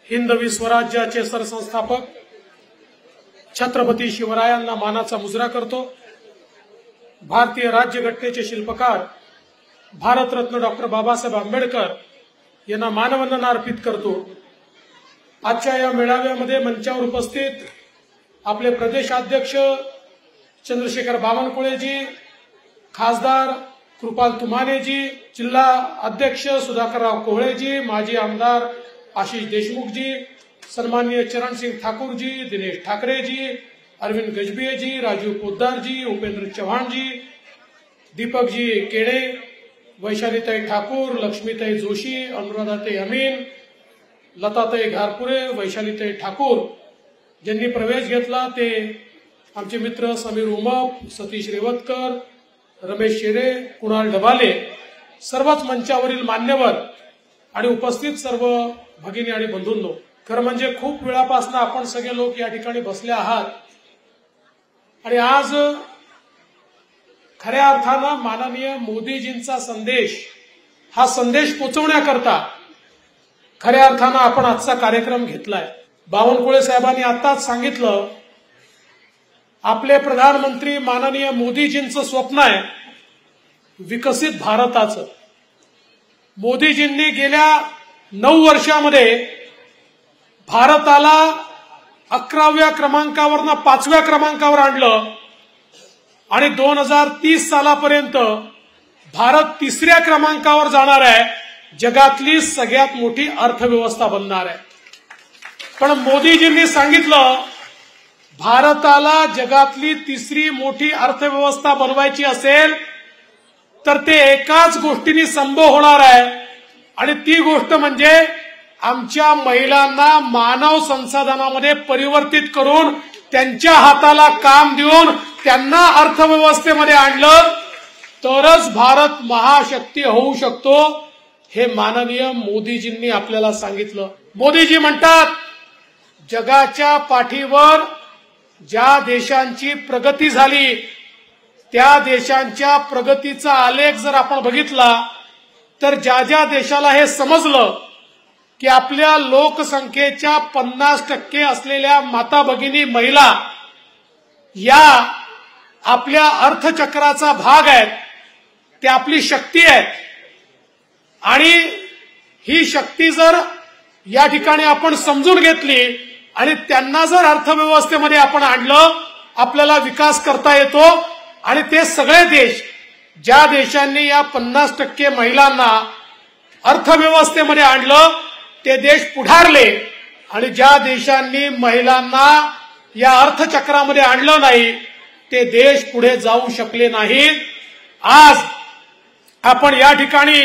हिंदवी स्वराज्याचे सरसंस्थापक छत्रपती शिवरायांना मानाचा मुजरा करतो। भारतीय राज्यघटनेचे शिल्पकार भारतरत्न डॉक्टर बाबासाहेब आंबेडकर यांना मानवंदना अर्पित करतो। आजच्या या मेळाव्यामध्ये मंचावर उपस्थित आपले प्रदेशाध्यक्ष चंद्रशेखर बावनकुळेजी, खासदार कृपाल तुमानेजी, जिल्हा अध्यक्ष सुधाकरराव कोहळेजी, माजी आमदार आशिष देशमुखजी, सन्माननीय चरणसिंग ठाकूरजी, दिनेश ठाकरेजी, अरविंद गजभियेजी, राजीव पोद्दारजी, उपेंद्र चव्हाणजी, दीपकजी केड़े, वैशालीताई ठाकूर, लक्ष्मीताई जोशी, अनुराधाताई अमीन, लताताई घारपुरे, वैशालीताई ठाकूर ज्यांनी प्रवेश घेतला ते आमचे मित्र समीर उमप, सतीश रेवतकर, रमेश शेरे, कुणाल ढबाले, सर्वच मंचावरील मान्यवर आणि उपस्थित सर्व भगिनी आणि बंधूंनो, खरं म्हणजे खूप वेळापासून आपण सगळे लोक या ठिकाणी बसले आहात आणि आज खऱ्या अर्थानं माननीय मोदीजींचा संदेश हा संदेश पोहोचवण्याकरता खऱ्या अर्थानं आपण आजचा कार्यक्रम घेतलाय। बावनकुळे साहेबांनी आताच सांगितलं, आपले प्रधानमंत्री माननीय मोदीजींचं स्वप्न आहे विकसित भारताचं। मोदीजींनी गेल्या 9 वर्षामध्ये भारताला 11व्या क्रमांकावरनं 5व्या क्रमांकावर आणलं आणि 2030 सालापर्यंत भारत 3ऱ्या क्रमांकावर जाणार आहे, जगातली सगळ्यात मोठी अर्थव्यवस्था बनणार आहे। पण मोदीजींनी सांगितलं, भारताला जगातली 3री मोठी अर्थव्यवस्था बनवायची असेल तर ते एकाच गोष्टीने संभव होणार आहे आणि ती गोष्ट म्हणजे आमच्या महिलांना मानव संसाधनामध्ये परिवर्तित करून त्यांच्या हाताला काम देऊन त्यांना अर्थव्यवस्थेमध्ये आणलं तरच भारत महाशक्ती होऊ शकतो, हे माननीय मोदीजींनी आपल्याला सांगितलं। मोदीजी म्हणतात, जगाच्या पाठीवर ज्या देशांची प्रगती झाली त्या देशांच्या प्रगतीचा आलेख जर आपण बघितला तर ज्या ज्या देशाला हे समजलं की आपल्या लोकसंख्येच्या 50% असलेल्या माता भगिनी महिला या आपल्या अर्थचक्राचा भाग आहेत, ते आपली शक्ती आहेत आणि ही शक्ती जर या ठिकाणी आपण समजून घेतली आणि त्यांना जर अर्थव्यवस्थेमध्ये आपण आणलं, आपल्याला विकास करता येतो। आणि ते सगळे देश, ज्या देशांनी या 50% महिलांना अर्थव्यवस्थेमध्ये आणलं ते देश पुढारले आणि ज्या देशांनी महिलांना या अर्थचक्रामध्ये आणलं नाही ते देश पुढे जाऊ शकले नाहीत। आज आपण या ठिकाणी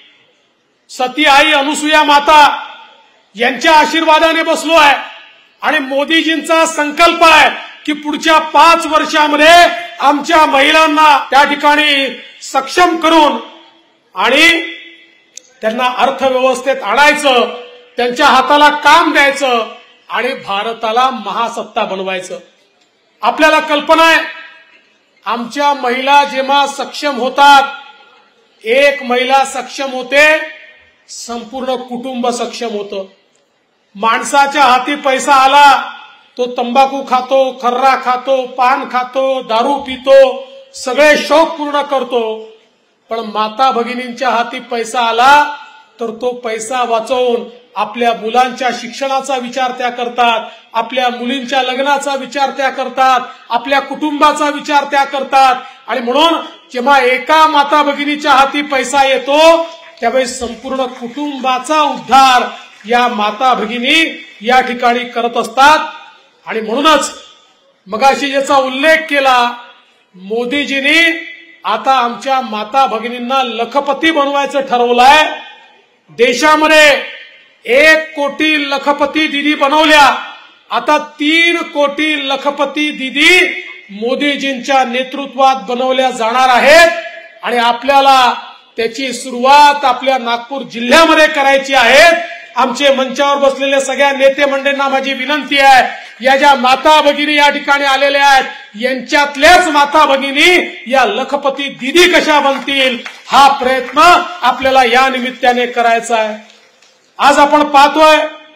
सती आई अनुसूया माता यांच्या आशीर्वादाने बसलो आहे आणि मोदीजींचा संकल्प आहे की पुढच्या 5 वर्षामध्ये आमच्या महिलांना त्या ठिकाणी सक्षम करून आणि त्यांना अर्थव्यवस्थेत आणायचं, त्यांच्या हाताला काम द्यायचं आणि भारताला महासत्ता बनवायचं। आपल्याला कल्पना आहे, आमच्या महिला जेव्हा सक्षम होतात, एक महिला सक्षम होते, संपूर्ण कुटुंब सक्षम होतं। माणसाच्या हाती पैसा आला तो तंबाखू खातो, खर्रा खातो, पान खातो, दारू पितो, सगळे शौक पूर्ण करतो, पण माता भगिनींच्या हाती पैसा आला तर तो पैसा वाचवून आपल्या मुलांच्या शिक्षणाचा विचार त्या करतात, आपल्या मुलींच्या लग्नाचा विचार त्या करतात, आपल्या कुटुंबाचा विचार त्या करतात आणि म्हणून जेव्हा एका माता भगिनीच्या हाती पैसा येतो त्यावेळी संपूर्ण कुटुंबाचा उद्धार या माता भगिनी या ठिकाणी करत असतात। आणि म्हणूनच मगाशी ज्याचा उल्लेख केला, मोदीजींनी आता आमच्या माता भगिनींना लखपती बनवायचं ठरवलंय। देशामध्ये 1 कोटी लखपती दीदी बनवल्या, आता 3 कोटी लखपती दीदी मोदीजींच्या नेतृत्वात बनवल्या जाणार आहेत आणि आपल्याला त्याची सुरुवात आपल्या नागपूर जिल्ह्यामध्ये करायची आहे। आमचे मंचावर बसलेले सगळ्या नेते मंडळींना माझी विनंती आहे, या ज्या माता भगिनी या ठिकाणी आलेल्या आहेत यांच्यातल्याच माता भगिनी या लखपती दीदी कशा बनतील हा प्रयत्न आपल्याला या निमित्ताने करायचा आहे। आज आपण पाहतोय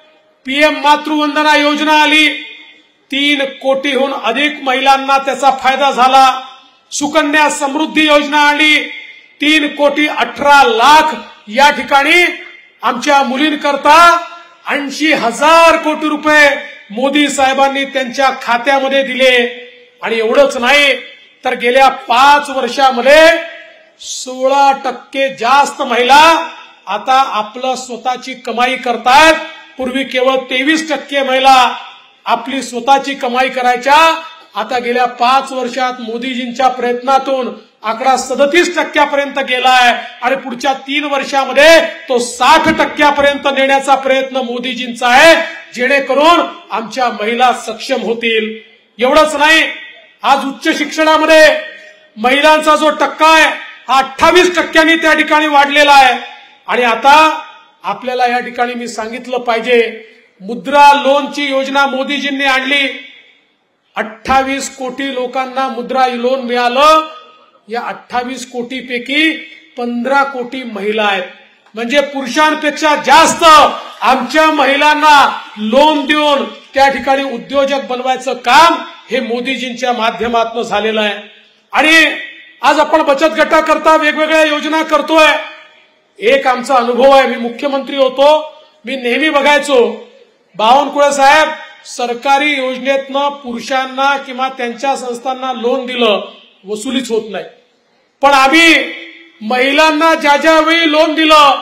पीएम मातृवंदना योजना आली, 3 कोटीहून अधिक महिलांना त्याचा फायदा झाला. सुकन्या समृद्धी योजना आली, 3,18,00,000 या ठिकाणी आमच्या मुलींकरता 80,000 कोटी रुपये मोदी साहेबांनी त्यांच्या खात्यामध्ये दिले. आणि एवढंच नाही तर गेल्या 5 वर्षामध्ये 16% जास्त महिला आता आपलं स्वतःची कमाई करतायत. पूर्वी केवळ 23% महिला आपली स्वतःची कमाई करायच्या. आता गेल्या 5 वर्षात मोदीजींच्या प्रयत्नातून आकडा 37% गेलाय आणि पुढच्या 3 वर्षामध्ये तो 60% नेण्याचा प्रयत्न मोदीजींचा आहे, जेणेकरून आमच्या महिला सक्षम होतील. एवढंच नाही, आज उच्च शिक्षणामध्ये महिलांचा जो टक्का आहे हा 28% त्या ठिकाणी वाढलेला आहे. आणि आता आपल्याला या ठिकाणी मी सांगितलं पाहिजे, मुद्रा लोनची योजना मोदीजींनी आणली. 28 कोटी लोकांना मुद्रा लोन मिळालं. या 28 कोटीपैकी 15 कोटी महिला आहेत. म्हणजे पुरुषांपेक्षा जास्त आमच्या महिलांना लोन देऊन त्या ठिकाणी उद्योजक बनवायचं काम हे मोदीजींच्या माध्यमातून झालेलं आहे. आणि आज आपण बचत गटाकरता वेगवेगळ्या योजना करतोय. एक आमचा अनुभव आहे, मी मुख्यमंत्री होतो, मी नेहमी बघायचो बावनकुळे साहेब, सरकारी योजनेतनं पुरुषांना किंवा त्यांच्या संस्थांना लोन दिलं वसुलीच होत नाही. पण आम्ही महिलांना ज्या वेळी लोन दिलं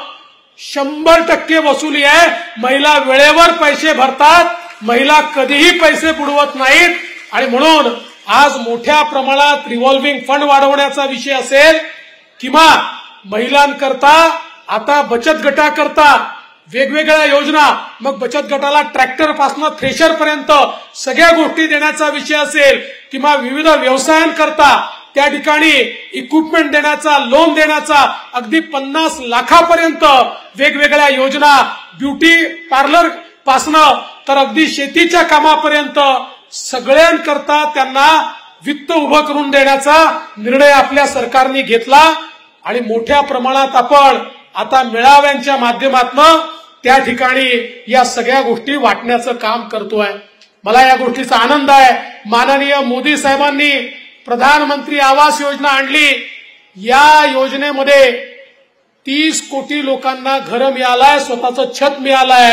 100% वसुली आहे. महिला वेळेवर पैसे भरतात, महिला कधीही पैसे बुडवत नाहीत. आणि म्हणून आज मोठ्या प्रमाणात रिव्हॉल्व्हिंग फंड वाढवण्याचा विषय असेल किंवा महिलांकरता आता बचत गटाकरता वेगवेगळ्या योजना, मग बचत गटाला ट्रॅक्टर पासून थ्रेशर पर्यंत सगळ्या गोष्टी देण्याचा विषय असेल किंवा विविध व्यवसायांकरता त्या ठिकाणी इक्विपमेंट देण्याचा, लोन देण्याचा, अगदी 50 लाखापर्यंत वेगवेगळ्या योजना, ब्युटी पार्लर पासून तर अगदी शेतीच्या कामापर्यंत सगळ्यांकरता त्यांना वित्त उभं करून देण्याचा निर्णय आपल्या सरकारने घेतला. आणि मोठ्या प्रमाणात आपण आता मेळाव्यांच्या माध्यमातून त्या ठिकाणी या सगळ्या गोष्टी वाटण्याचं काम करतोय. मला या गोष्टीचा आनंद आहे. माननीय मोदी साहेबांनी प्रधानमंत्री आवास योजना आणली. या योजनेमध्ये 30 कोटी लोकांना घर मिळालंय, स्वतःचं छत मिळालंय.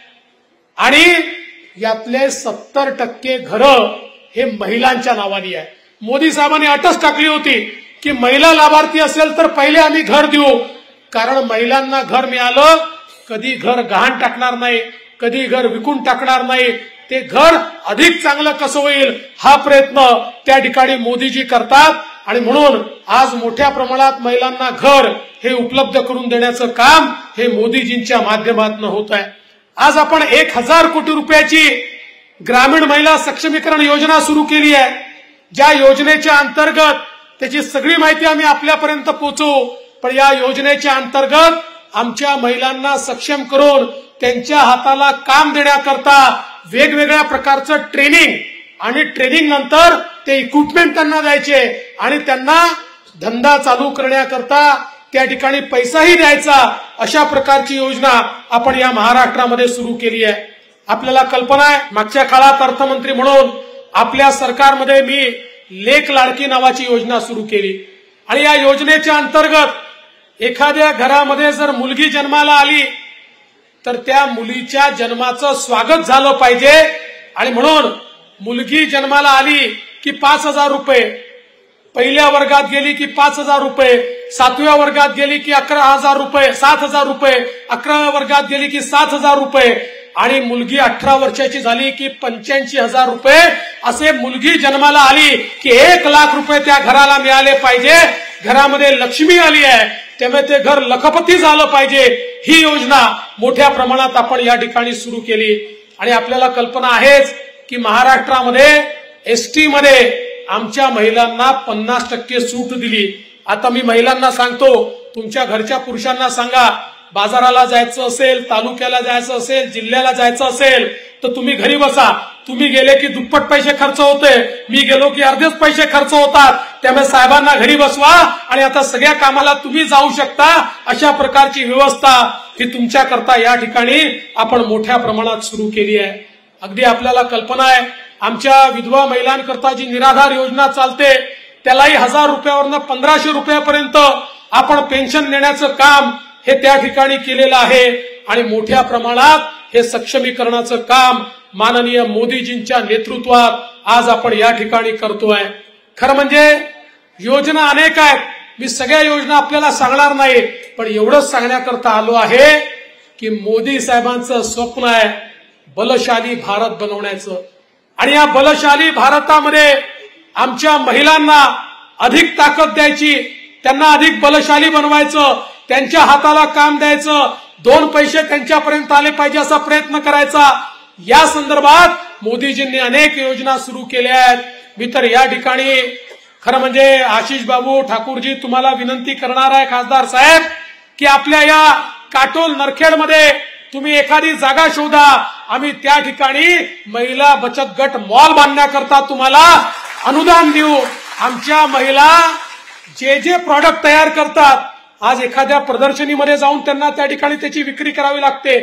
आणि यातले 70% घरं हे महिलांच्या नावाने आहे. मोदी साहेबांनी अटच टाकली होती की महिला लाभार्थी असेल तर पहिले आम्ही घर देऊ, कारण महिलांना घर मिळालं, कधी घर गहाण टाकणार नाही, कधी घर विकून टाकणार नाही. ते घर अधिक चांगलं कसं होईल हा प्रयत्न त्या ठिकाणी मोदीजी करतात. आणि म्हणून आज मोठ्या प्रमाणात महिलांना घर हे उपलब्ध करून देण्याचं काम हे मोदीजींच्या माध्यमातून होत आहे. आज आपण 1,000 कोटी रुपयाची ग्रामीण महिला सक्षमीकरण योजना सुरू केली आहे. ज्या योजनेच्या अंतर्गत त्याची सगळी माहिती आम्ही आपल्यापर्यंत पोहोचवू. पण या योजनेच्या अंतर्गत आमच्या महिलांना सक्षम करून त्यांच्या हाताला काम देण्याकरता वेगवेगळ्या प्रकारचं ट्रेनिंग आणि ट्रेनिंग नंतर ते इक्विपमेंट त्यांना द्यायचे आणि त्यांना धंदा चालू करण्याकरता त्या ठिकाणी पैसाही द्यायचा. अशा प्रकारची योजना आपण या महाराष्ट्रामध्ये सुरू केली आहे. आपल्याला कल्पना आहे, मागच्या काळात अर्थमंत्री म्हणून आपल्या सरकारमध्ये मी लेक लाडकी नावाची योजना सुरू केली. आणि या योजनेच्या अंतर्गत एखाद्या घरामध्ये जर मुलगी जन्माला आली तर त्या मुलीच्या जन्माचं स्वागत झालं पाहिजे. आणि म्हणून मुलगी जन्माला आली की 5,000 रुपये, पहिल्या वर्गात गेली की 5,000 रुपये, 7व्या वर्गात गेली की 11,000 रुपये, 7,000 रुपये, 11व्या वर्गात गेली की 7,000 रुपये आणि मुलगी 18 वर्षाची झाली की 85,000 रुपये. असे मुलगी जन्माला आली की 1,00,000 रुपये त्या घराला मिळाले पाहिजे. घरामध्ये लक्ष्मी आली आहे त्यामुळे ते घर लखपती झालं पाहिजे. ही योजना मोठ्या प्रमाणात आपण या ठिकाणी सुरू केली. आणि आपल्याला कल्पना आहेच की महाराष्ट्रामध्ये एसटी मध्ये आमच्या महिलांना 50% सूट दिली. आता मी महिलांना सांगतो, तुमच्या घरच्या पुरुषांना सांगा, बाजाराला जायचं असेल, तालुक्याला जायचं असेल, जिल्ह्याला जायचं असेल तर तुम्ही घरी बसा. तुम्ही गेले की दुप्पट पैसे खर्च होते, मी गेलो की अर्धेच पैसे खर्च होतात. त्यामुळे साहेबांना घरी बसवा आणि आता सगळ्या कामाला तुम्ही जाऊ शकता. अशा प्रकारची व्यवस्था ही तुमच्याकरता या ठिकाणी आपण मोठ्या प्रमाणात सुरू केली आहे। अगदी आपल्याला कल्पना आहे, आमच्या विधवा महिलांकरता जी निराधार योजना चालते त्यालाही 1000 रुपयावरनं 1500 रुपयापर्यंत आपण पेन्शन देण्याचं काम हे त्या ठिकाणी केलेलं आहे। आणि मोठ्या प्रमाणात हे सक्षमीकरणाचं काम माननीय मोदीजींच्या नेतृत्वात आज आपण या ठिकाणी करतोय। खरं म्हणजे योजना अनेक आहेत, मी सगळ्या योजना आपल्याला सांगणार नाही, पण एवढंच सांगण्याकरता आलो आहे की मोदी साहेबांचं स्वप्न आहे बलशाली भारत बनवण्याचं। आणि या बलशाली भारतामध्ये आमच्या महिलांना अधिक ताकद द्यायची, त्यांना अधिक बलशाली बनवायचं, त्यांच्या हाताला काम द्यायचं, 2 पैसे त्यांच्यापर्यंत आले पाहिजे असा प्रयत्न करायचा। या संदर्भात मोदीजींनी अनेक योजना सुरू केल्या आहेत। मी तर या ठिकाणी खरं म्हणजे आशिष बाबू ठाकूरजी तुम्हाला विनंती करणार आहे खासदार साहेब की आपल्या या काटोल नरखेडमध्ये तुम्ही एखादी जागा शोधा, आम्ही त्या ठिकाणी महिला बचत गट मॉल बांधण्याकरता तुम्हाला अनुदान देऊ। आमच्या महिला जे जे प्रॉडक्ट तयार करतात, आज एखाद्या प्रदर्शनीमध्ये जाऊन त्यांना त्या ठिकाणी त्याची विक्री करावी लागते।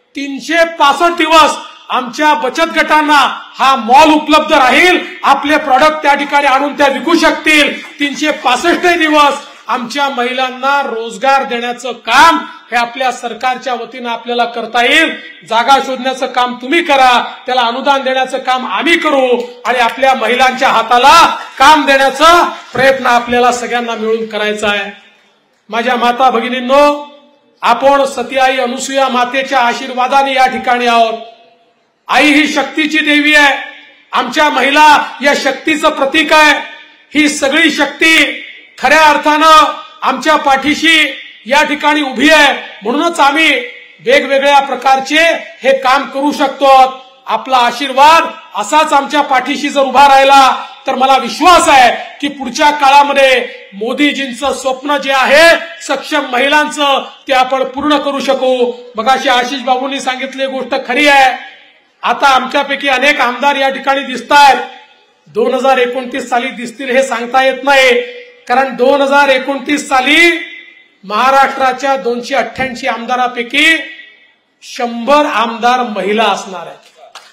365 दिवस आमच्या बचत गटांना हा मॉल उपलब्ध राहील, आपले प्रॉडक्ट त्या ठिकाणी आणून त्या विकू शकतील। 365 दिवस आमच्या महिलांना रोजगार देण्याचं काम हे आपल्या सरकारच्या वतीनं आपल्याला करता येईल। जागा शोधण्याचं काम तुम्ही करा, त्याला अनुदान देण्याचं काम आम्ही करू आणि आपल्या महिलांच्या हाताला काम देण्याचा प्रयत्न आपल्याला सगळ्यांना मिळून करायचा आहे। माझ्या माता भगिनींनो, आपण सतीआई अनुसूया मातेच्या आशीर्वादाने या ठिकाणी आहोत। आई ही शक्तीची देवी आहे, आमच्या महिला या शक्तीचं प्रतीक आहे। ही सगळी शक्ती खऱ्या अर्थानं आमच्या पाठीशी या ठिकाणी उभी आहे, म्हणूनच आम्ही वेगवेगळ्या प्रकारचे हे काम करू शकतो। आपला आशीर्वाद असाच आमच्या पाठीशी जर उभा राहिला तर मला विश्वास आहे की पुढच्या काळामध्ये मोदीजींचं स्वप्न जे आहे सक्षम महिलांचं ते आपण पूर्ण करू शकू। मगाशी आशिष बाबूंनी सांगितली गोष्ट खरी आहे। आता आमच्यापैकी अनेक आमदार या ठिकाणी दिसतायत, 2029 साली दिसतील हे सांगता येत नाही, कारण 2029 साली महाराष्ट्राच्या 288 आमदारांपैकी 100 आमदार महिला असणार आहेत।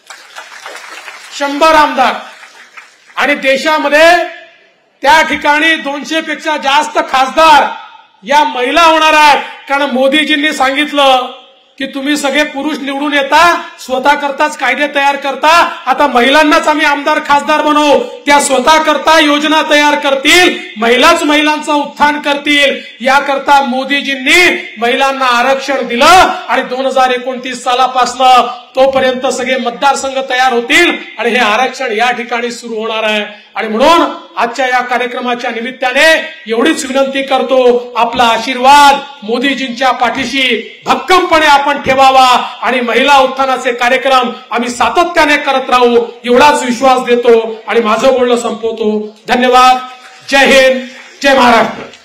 100 आमदार, आणि देशामध्ये त्या ठिकाणी 200 पेक्षा जास्त खासदार या महिला होणार आहेत। कारण मोदीजींनी सांगितलं की तुम्ही सगळे पुरुष निवडून येता, स्वतः करताच कायदे तयार करता, आता महिलांनाच आम्ही आमदार खासदार बनवू। त्या स्वतः करता योजना तयार करतील, महिलाच महिलांचं उत्थान करतील। याकरता मोदीजींनी महिलांना आरक्षण दिलं आणि 2029 सालापासून तोपर्यंत सगळे मतदारसंघ तयार होतील आणि हे आरक्षण या ठिकाणी सुरू होणार आहे। आणि म्हणून आजच्या या कार्यक्रमाच्या निमित्ताने एवढीच विनंती करतो, आपला आशीर्वाद मोदीजींच्या पाठीशी भक्कमपणे आपण ठेवावा आणि महिला उत्थानाचे कार्यक्रम आम्ही सातत्याने करत राहू एवढाच विश्वास देतो आणि माझं बोलणं संपवतो। धन्यवाद। जय हिंद, जय महाराष्ट्र।